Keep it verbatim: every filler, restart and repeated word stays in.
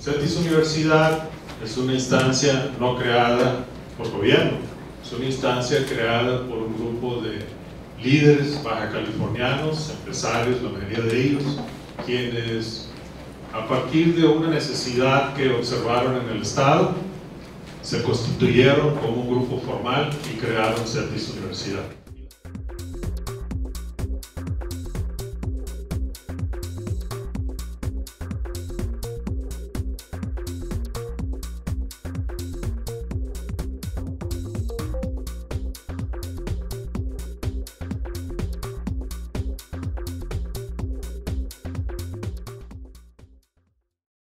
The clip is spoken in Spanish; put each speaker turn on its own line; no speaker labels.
CETIS Universidad es una instancia no creada por gobierno, es una instancia creada por un grupo de líderes baja californianos, empresarios, la mayoría de ellos, quienes a partir de una necesidad que observaron en el Estado, se constituyeron como un grupo formal y crearon CETIS Universidad.